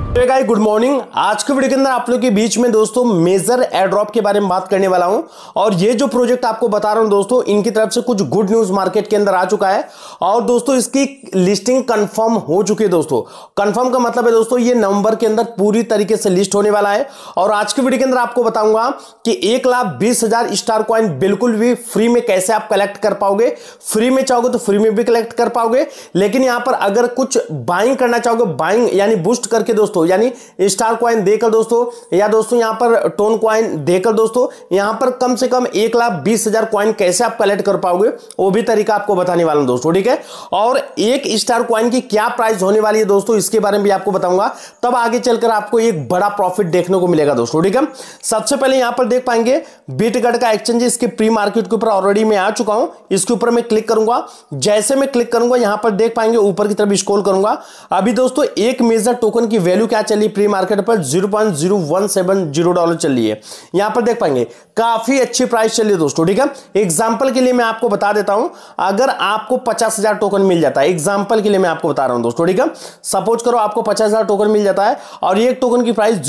तो guys good morning. आज के वीडियो के अंदर आप लोग के बीच में दोस्तों मेजर एयर ड्रॉप के बारे में बात करने वाला हूं। और ये जो प्रोजेक्ट आपको बता रहा हूं दोस्तों, इनकी तरफ से कुछ गुड न्यूज मार्केट के अंदर आ चुका है और दोस्तों इसकी लिस्टिंग कंफर्म हो चुकी है। दोस्तों कंफर्म का मतलब है दोस्तों ये नवंबर के अंदर पूरी तरीके से लिस्ट होने वाला है। और आज के वीडियो के अंदर आपको बताऊंगा कि 1,20,000 स्टार कॉइन बिल्कुल भी फ्री में कैसे आप कलेक्ट कर पाओगे। फ्री में चाहोगे तो फ्री में भी कलेक्ट कर पाओगे, लेकिन यहां पर अगर कुछ बाइंग करना चाहोगे, बाइंग यानी बूस्ट करके दोस्तों, यानी स्टार कॉइन देकर दोस्तों, या दोस्तों यहां पर टोन कॉइन देकर दोस्तों, यहां पर कम से कम 1,20,000 कॉइन कैसे आप कलेक्ट कर पाओगे वो भी तरीका आपको बताने वाला हूं दोस्तों, ठीक है। और एक स्टार कॉइन की क्या प्राइस होने वाली है दोस्तों, इसके बारे में भी आपको बताऊंगा, तब आगे चलकर आपको एक बड़ा प्रॉफिट देखने को मिलेगा दोस्तों, ठीक है। सबसे पहले यहां पर देख पाएंगे बिटगट का एक्सचेंज, इसके प्री मार्केट के ऊपर ऑलरेडी मैं आ चुका हूं। इसके ऊपर मैं क्लिक करूंगा, जैसे मैं क्लिक करूंगा यहां पर देख पाएंगे ऊपर की तरफ स्क्रॉल करूंगा। अभी दोस्तों एक मेजर टोकन की वैल्यू क्या चली प्री मार्केट पर, $0.0170 चल रही है। यहां पर देख पाएंगे काफी अच्छी प्राइस चल रही है दोस्तों, ठीक है। एग्जांपल के लिए मैं आपको बता देता हूं, अगर आपको 50,000 टोकन मिल जाता है, एग्जांपल के लिए मैं आपको बता रहा हूं दोस्तों, ठीक है। सपोज करो आपको 50,000 टोकन मिल जाता है और एक टोकन की प्राइस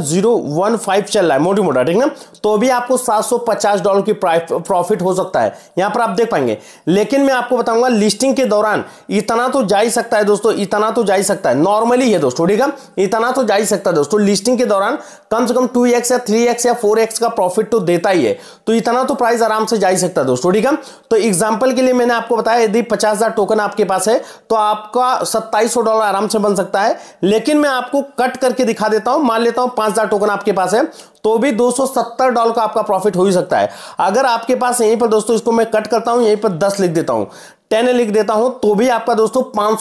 0.015 चल रहा है मोटी मोटा, ठीक है, तो भी आपको $750 की प्रॉफिट हो सकता है। यहां पर आप देख पाएंगे। लेकिन मैं आपको बताऊंगा लिस्टिंग के दौरान इतना तो जा ही सकता है दोस्तों, इतना तो जा ही सकता है, नॉर्मली है दोस्तों, ठीक है, इतना तो जा ही सकता है दोस्तों। लिस्टिंग के दौरान कम से कम 2x या 3x या 4x का प्रॉफिट तो देता ही है, तो इतना तो प्राइस आराम से जा ही सकता है दोस्तों, ठीक है। तो एग्जांपल के लिए मैंने आपको बताया यदि 50,000 टोकन आपके पास है तो आपका $2700 आराम से बन सकता है। लेकिन मैं आपको कट करके दिखा देता हूं, मान लेता हूं 5,000 टोकन आपके पास है तो भी $270 का आपका प्रॉफिट हो ही सकता है। अगर आपके पास यहीं पर दोस्तों, इसको मैं कट करता हूं, यहीं पर 10 लिख देता हूं, 10 लिख देता हूं, तो भी आपका दोस्तों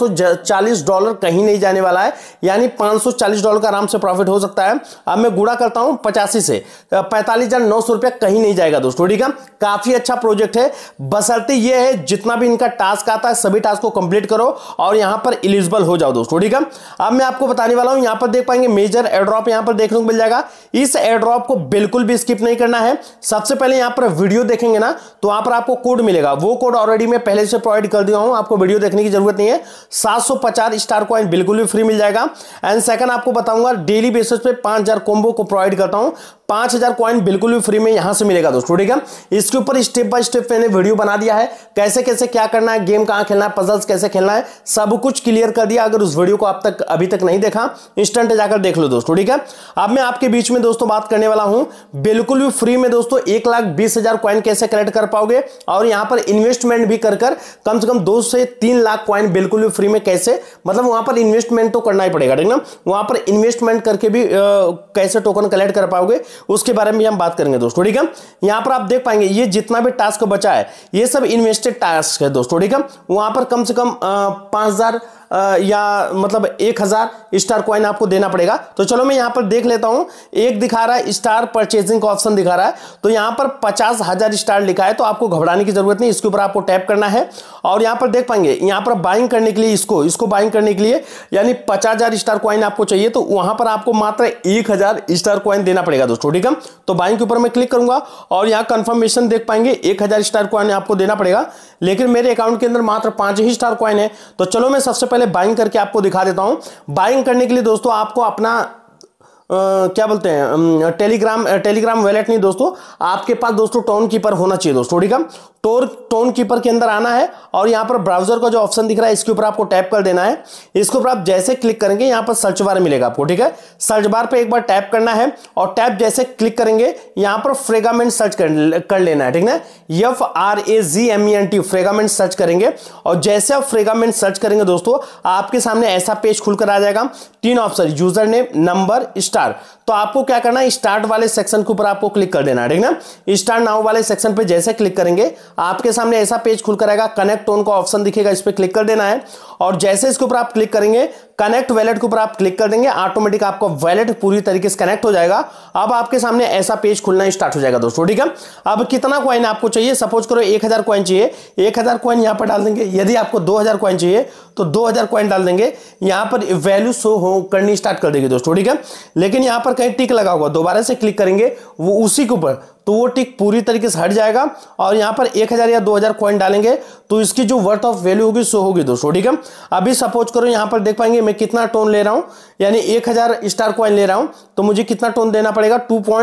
$540 कहीं नहीं जाने वाला है, यानी $540 का आराम से प्रॉफिट हो सकता है। अब मैं गुणा करता हूं 85 से, 45,900 रुपया कहीं नहीं जाएगा दोस्तों, ठीक है। काफी अच्छा प्रोजेक्ट है, बशर्ते ये है जितना भी इनका टास्क आता है सभी टास्क को कंप्लीट करो और यहां पर एलिजिबल हो जाओ दोस्तों, ठीक है। अब मैं आपको बताने वाला हूं, यहां पर देख पाएंगे मेजर एयर ड्रॉप यहां पर देखने को मिल जाएगा। इस एयर ड्रॉप को बिल्कुल भी स्किप नहीं करना है। सबसे पहले यहां पर वीडियो देखेंगे ना, तो वहां पर आपको कोड मिलेगा, वो कोड ऑलरेडी मैं पहले से प्रोवाइड कर दिया हूं, आपको वीडियो देखने की जरूरत नहीं है। 750 स्टार कॉइन बिल्कुल भी फ्री मिल जाएगा। एंड सेकंड आपको बताऊंगा डेली बेसिस पे 5,000 कॉम्बो को प्रोवाइड करता हूं, 5,000 कॉइन बिल्कुल भी फ्री में यहां से मिलेगा दोस्तों, ठीक है। इसके ऊपर स्टेप बाय स्टेप मैंने वीडियो बना दिया है, कैसे कैसे क्या करना है, गेम कहां खेलना है, पजल्स कैसे खेलना है, सब कुछ क्लियर कर दिया। अगर उस वीडियो को आप तक अभी तक नहीं देखा, इंस्टेंट जाकर देख लो दोस्तों, ठीक है। अब मैं आपके बीच में दोस्तों बात करने वाला हूं बिल्कुल भी फ्री में दोस्तों 1,20,000 कॉइन कैसे कलेक्ट कर पाओगे और यहां पर इन्वेस्टमेंट भी कर कम से कम 2 से 3 लाख कॉइन बिल्कुल भी फ्री में कैसे, मतलब वहां पर इन्वेस्टमेंट तो करना ही पड़ेगा, ठीक ना। वहां पर इन्वेस्टमेंट करके भी कैसे टोकन कलेक्ट कर पाओगे उसके बारे में हम बात करेंगे दोस्तों, ठीक है। यहां पर आप देख पाएंगे ये जितना भी टास्क बचा है ये सब इन्वेस्टेड टास्क है दोस्तों, ठीक है। वहां पर कम से कम 5,000 या मतलब 1,000 स्टार कॉइन आपको देना पड़ेगा। तो चलो मैं यहां पर देख लेता हूं, एक दिखा रहा है स्टार परचेजिंग का ऑप्शन दिखा रहा है, तो यहां पर 50,000 स्टार लिखा है, तो आपको घबराने की जरूरत नहीं, इसके ऊपर आपको टैप करना है और यहां पर देख पाएंगे यहां पर बाइंग करने के लिए इसको बाइंग करने के लिए यानी 50,000 स्टार कॉइन आपको चाहिए, तो वहां पर आपको मात्र 1,000 स्टार कॉइन देना पड़ेगा दोस्तों, ठीक है। तो बाइंग के ऊपर मैं क्लिक करूंगा और यहां कंफर्मेशन देख पाएंगे 1,000 स्टार कॉइन आपको देना पड़ेगा, लेकिन मेरे अकाउंट के अंदर मात्र 5 ही स्टार कॉइन है। तो चलो मैं सबसे पहले बाइंग करके आपको दिखा देता हूं। बाइंग करने के लिए दोस्तों आपको अपना क्या बोलते हैं टेलीग्राम वॉलेट नहीं दोस्तों, आपके पास दोस्तों टोन कीपर होना चाहिए दोस्तों, ठीक है। टोन कीपर के अंदर आना है और यहां पर ब्राउजर का जो ऑप्शन दिख रहा है इसके ऊपर आपको टैप कर देना है। इसके ऊपर आप जैसे क्लिक करेंगे यहां पर सर्च बार मिलेगा आपको, ठीक है। सर्च बार पे एक बार टैप करना है और टैप जैसे क्लिक करेंगे यहां पर फ्रेगामेंट सर्च कर लेना है, ठीक है। FRAGMENT फ्रेगामेंट सर्च करेंगे और जैसे आप फ्रेगामेंट सर्च करेंगे दोस्तों आपके सामने ऐसा पेज खुलकर आ जाएगा। 3 option, user name, number, star. तो आपको क्या करना है, स्टार्ट वाले सेक्शन के ऊपर आपको क्लिक कर देना है, ठीक है ना। स्टार्ट नाउ वाले सेक्शन पे जैसे क्लिक करेंगे आपके सामने ऐसा पेज खुलकर आएगा, कनेक्ट टोन का ऑप्शन दिखेगा, इस पे क्लिक कर देना है और जैसे इसके ऊपर आप क्लिक करेंगे कनेक्ट वैलेट के ऊपर आप क्लिक कर देंगे, ऑटोमेटिक आपका वैलेट पूरी तरीके से कनेक्ट हो जाएगा। अब आपके सामने ऐसा पेज खुलना स्टार्ट हो जाएगा दोस्तों, ठीक है। अब कितना कॉइन आपको चाहिए, सपोज करो 1,000 कॉइन चाहिए, 1,000 कॉइन यहां पर डाल देंगे। यदि आपको 2,000 कॉइन चाहिए तो 2,000 कॉइन डाल देंगे, यहां पर वैल्यू शो करनी स्टार्ट कर देगी दोस्तों, ठीक है। लेकिन यहां पर कहीं टिक लगा होगा, दोबारा से क्लिक करेंगे वो उसी के ऊपर तो वो टिक पूरी तरीके से हट जाएगा और यहाँ पर 1000 या 2000 कॉइन डालेंगे तो इसकी जो वर्थ ऑफ वैल्यू होगी सो होगी दोस्तों, ठीक है। अभी सपोज करो यहाँ पर देख पाएंगे मैं कितना टोन ले रहा हूँ, यानी 1000 स्टार कॉइन ले रहा हूँ, तो मुझे कितना टोन देना पड़ेगा,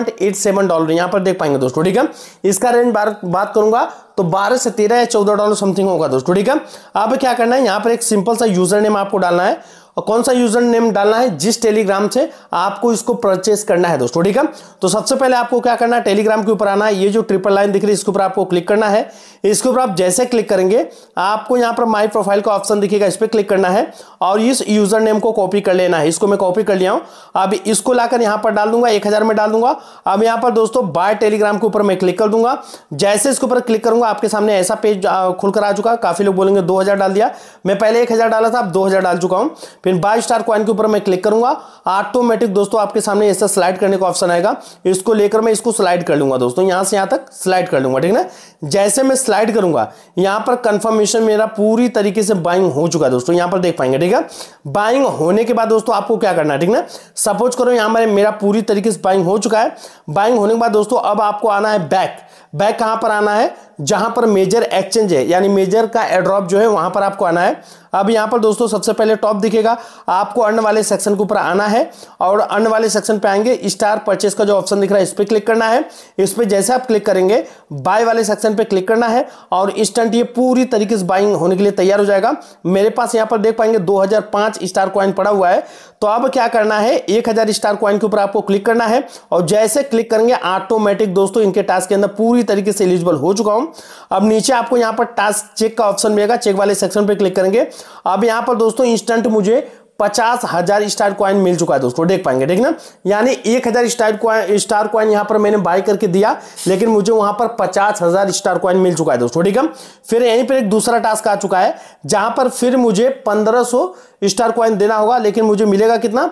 $2.87 यहाँ पर देख पाएंगे दोस्तों, ठीक है। इसका रेंज बात करूंगा तो 12 से 13 या $14 समथिंग होगा दोस्तों, ठीक है। अब क्या करना है, यहाँ पर एक सिंपल सा यूजर नेम आपको डालना है, और कौन सा यूजर नेम डालना है, जिस टेलीग्राम से आपको इसको परचेस करना है दोस्तों, ठीक है। तो सबसे पहले आपको क्या करना है, टेलीग्राम के ऊपर आना है, ये जो ट्रिपल लाइन दिख रही है इसके ऊपर आपको क्लिक करना है। इसके ऊपर आप जैसे क्लिक करेंगे आपको यहाँ पर माई प्रोफाइल का ऑप्शन दिखेगा, इस पर क्लिक करना है और इस यूजर नेम को कॉपी कर लेना है। इसको मैं कॉपी कर लिया हूं, अब इसको लाकर यहाँ पर डाल दूंगा, 1000 में डाल दूंगा। अब यहाँ पर दोस्तों बाय टेलीग्राम के ऊपर मैं क्लिक कर दूंगा, जैसे इसके ऊपर क्लिक करूंगा आपके सामने ऐसा पेज खुलकर आ चुका। काफी लोग बोलेंगे 2000 डाल दिया, मैं पहले 1000 डाला था, अब 2000 डाल चुका हूं। फिर बाय स्टार कॉइन के ऊपर मैं क्लिक करूंगा, ऑटोमेटिक दोस्तों आपके सामने ऐसा स्लाइड करने का ऑप्शन आएगा, इसको लेकर मैं इसको स्लाइड कर लूंगा दोस्तों, यहां से यहां तक स्लाइड कर लूंगा, ठीक है ना। जैसे मैं स्लाइड करूंगा यहां पर कंफर्मेशन मेरा पूरी तरीके से बाइंग हो चुका है दोस्तों, यहां पर देख पाएंगे, ठीक है। बाइंग होने के बाद दोस्तों आपको क्या करना है, ठीक ना। सपोज करो यहां पर मेरा पूरी तरीके से बाइंग हो चुका है। बाइंग होने के बाद दोस्तों अब आपको आना है बैक कहां पर आना है, जहां पर मेजर एक्सचेंज है, यानी मेजर का एयरड्रॉप जो है वहां पर आपको आना है। अब यहां पर दोस्तों सबसे पहले टॉप दिखेगा, आपको अर्न वाले सेक्शन के ऊपर आना है और अर्न वाले सेक्शन पे आएंगे, स्टार परचेस का जो ऑप्शन दिख रहा है इस पे क्लिक करना है। इस पे जैसे आप क्लिक करेंगे बाय वाले सेक्शन पे क्लिक करना है और इंस्टेंट ये पूरी तरीके से बाइंग होने के लिए तैयार हो जाएगा। मेरे पास यहां पर देख पाएंगे 2005 स्टार कॉइन पड़ा हुआ है। तो अब क्या करना है, 1000 स्टार कॉइन के ऊपर आपको क्लिक करना है और जैसे क्लिक करेंगे ऑटोमेटिक दोस्तों इनके टास्क के अंदर पूरी तरीके से एलिजिबल हो चुका हूं। अब नीचे आपको यहां पर टास्क चेक का ऑप्शन मिलेगा, चेक वाले सेक्शन पे क्लिक करेंगे। अब यहां पर दोस्तों इंस्टेंट मुझे 50,000 स्टार कॉइन मिल चुका है दोस्तों, देख पाएंगे, ठीक ना। यानी 1000 स्टार कॉइन यहां पर मैंने बाय करके दिया, लेकिन मुझे वहां पर 50,000 स्टार कॉइन मिल चुका है दोस्तों, ठीक है। फिर यहीं पर एक दूसरा टास्क आ चुका है जहां पर फिर मुझे 1500 स्टार कॉइन देना होगा, लेकिन मुझे मिलेगा कितना,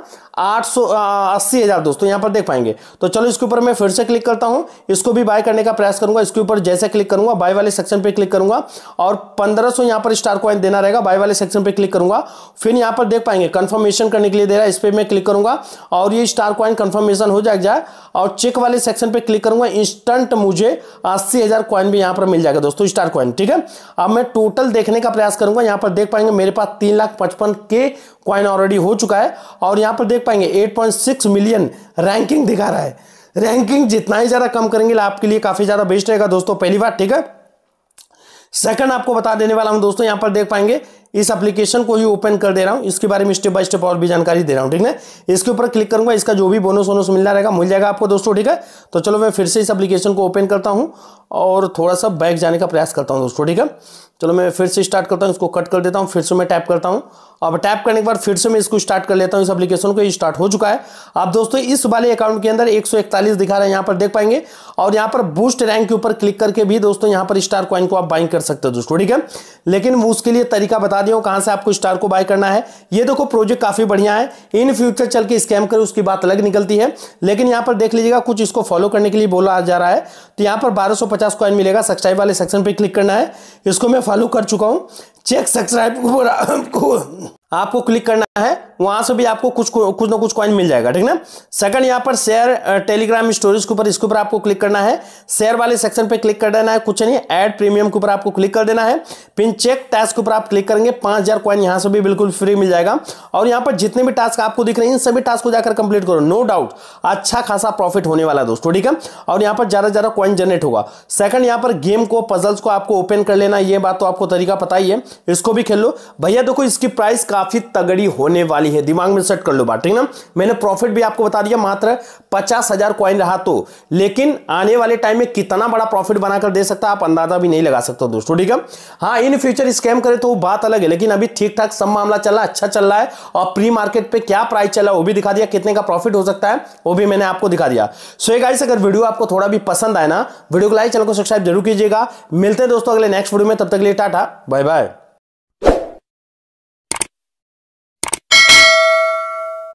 80,000 दोस्तों, यहां पर देख पाएंगे। तो चलो इसके ऊपर मैं फिर से क्लिक करता हूं, इसको भी बाय करने का प्रयास करूंगा। इसके ऊपर जैसे क्लिक करूंगा बाय वाले सेक्शन पे क्लिक करूंगा और 1500 यहां पर स्टार कॉइन देना रहेगा, बाय वाले सेक्शन पे क्लिक करूंगा। फिर यहां पर देख पाएंगे कंफर्मेशन करने के लिए दे रहा है, इस पे मैं क्लिक करूंगा और ये स्टार कॉइन कंफर्मेशन हो जाएगा और चेक वाले सेक्शन पे क्लिक करूंगा, इंस्टेंट मुझे 80,000 कॉइन भी यहां पर मिल जाएगा दोस्तों, स्टार कॉइन, ठीक है। अब मैं टोटल देखने का प्रयास करूंगा, यहां पर देख पाएंगे मेरे पास 3,55,000 के कॉइन ऑलरेडी हो चुका है और यहां पर देख पाएंगे 8.6 मिलियन रैंकिंग दिखा रहा है। रैंकिंग जितना ही ज्यादा कम करेंगे आपके लिए काफी ज्यादा बेस्ट रहेगा दोस्तों, पहली बात, ठीक है। सेकंड आपको बता देने वाला हूं दोस्तों, यहां पर देख पाएंगे इस एप्लीकेशन को ही ओपन कर दे रहा हूं, इसके बारे में स्टेप बाय स्टेप और भी जानकारी दे रहा हूं, ठीक है। इसके ऊपर क्लिक करूंगा, इसका जो भी बोनस मिलना रहेगा मिल जाएगा आपको दोस्तों, ठीक है। तो चलो मैं फिर से इस एप्लीकेशन को ओपन करता हूं और थोड़ा सा बैक जाने का प्रयास करता हूं दोस्तों, ठीक है। चलो मैं फिर से स्टार्ट करता हूं, इसको कट कर देता हूं, फिर से मैं टैप करता हूं। अब टैप करने के बाद फिर से मैं इसको स्टार्ट कर लेता हूं, इस एप्लीकेशन को, ये स्टार्ट हो चुका है। अब दोस्तों इस वाले अकाउंट के अंदर 141 दिखा रहा है, यहां पर देख पाएंगे और यहां पर बूस्ट रैंक के ऊपर क्लिक करके भी दोस्तों यहां पर स्टार कॉइन को आप बाइंग कर सकते हो दोस्तों, ठीक है। लेकिन उसके लिए तरीका बता दिया हूं कहां से आपको स्टार को बाय करना है। ये देखो प्रोजेक्ट काफी बढ़िया है, इन फ्यूचर चल के स्कैम करे उसकी बात अलग निकलती है, लेकिन यहां पर देख लीजिएगा कुछ इसको फॉलो करने के लिए बोला जा रहा है। तो यहां पर 1250 कॉइन मिलेगा, सब्सक्राइब वाले सेक्शन पे क्लिक करना है, इसको मैं फॉलो कर चुका हूं। चेक सब्सक्राइब को आपको क्लिक करना है, वहां से भी आपको कुछ ना कुछ कॉइन मिल जाएगा, ठीक ना। सेकंड यहां पर शेयर टेलीग्राम स्टोरेज के ऊपर, इसके ऊपर आपको क्लिक करना है, शेयर वाले सेक्शन पे क्लिक कर देना है, कुछ नहीं, ऐड प्रीमियम के ऊपर आपको क्लिक कर देना है। पिन चेक टास्क के ऊपर आप क्लिक करेंगे, 5000 कॉइन यहां से भी बिल्कुल फ्री मिल जाएगा और यहां पर जितने भी टास्क आपको दिख रहे हैं इन सभी टास्क को जाकर कंप्लीट करो, नो डाउट अच्छा खासा प्रॉफिट होने वाला दोस्तों, ठीक है। और यहां पर ज्यादा कॉइन जनरेट होगा। सेकंड यहां पर गेम को, पजल्स को आपको ओपन कर लेना, ये बात तो आपको तरीका पता ही है, इसको भी खेल लो भैया। देखो इसकी प्राइस काफी तगड़ी होने वाली है, दिमाग में सेट कर लो बात, ठीक ना। मैंने प्रॉफिट भी आपको बता दिया, मात्र 50,000 कॉइन रहा तो, लेकिन आने वाले टाइम में कितना बड़ा प्रॉफिट बनाकर दे सकता है आप अंदाजा भी नहीं लगा सकते दोस्तों, ठीक है। हाँ इन फ्यूचर स्कैम करे तो वो बात अलग है, लेकिन अभी ठीक ठाक सब मामला चल रहा है, अच्छा चल रहा है और प्री मार्केट पे क्या प्राइस चला वो भी दिखा दिया, कितने का प्रॉफिट हो सकता है वो भी मैंने आपको दिखा दिया। सो गाइस अगर वीडियो आपको थोड़ा भी पसंद आए ना, वीडियो को लाइक, चैनल को सब्सक्राइब जरूर कीजिएगा। मिलते हैं दोस्तों अगले नेक्स्ट वीडियो में, तब तक के लिए टाटा बाय बाय।